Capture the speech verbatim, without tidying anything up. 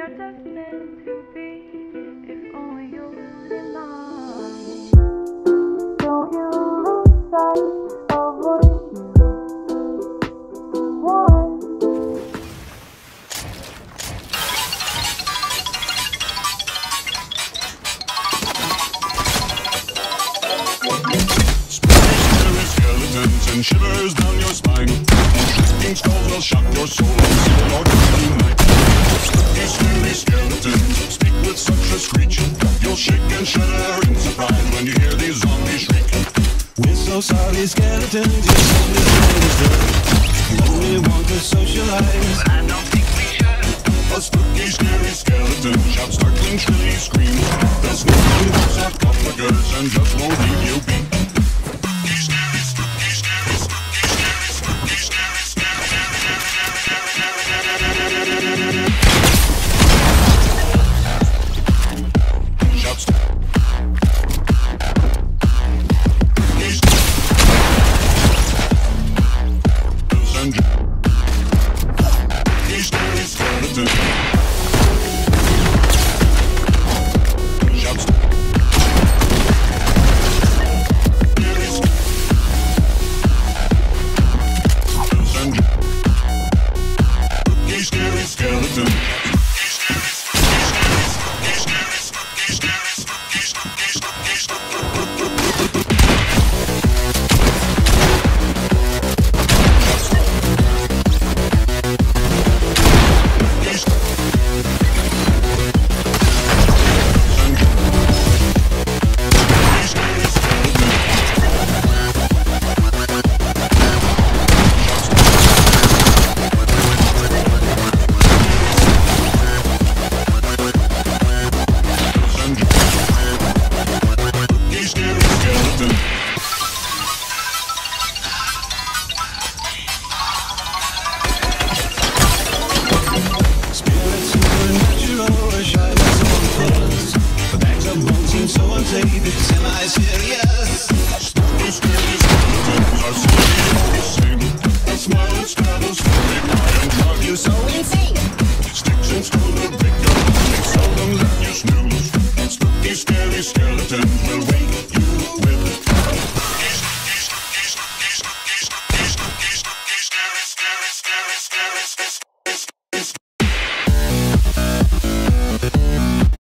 are destined to be, if only you wouldn't mind. Don't you lose sight of what you want. Skeletons and shivers down your spine. Shifting skulls will shock your soul and seal your dreamy night. Spooky, scary skeletons speak with such a screech. You'll shake and shudder in surprise when you hear these zombies shriek. We're so sorry, skeletons, you're so misunderstood. You only want to socialize, but I don't think we should. A spooky, scary skeleton shouts startling, shrilly screams. They'll sneak into sarcophagus and just won't leave you be. It's semi-serious. Spooky, scary skeletons are silly all the same. They'll smile and stab, slowly cry and drive you so insane. Sticks and stones will break your bones. They seldom let you snooze. Spooky, scary skeletons will wake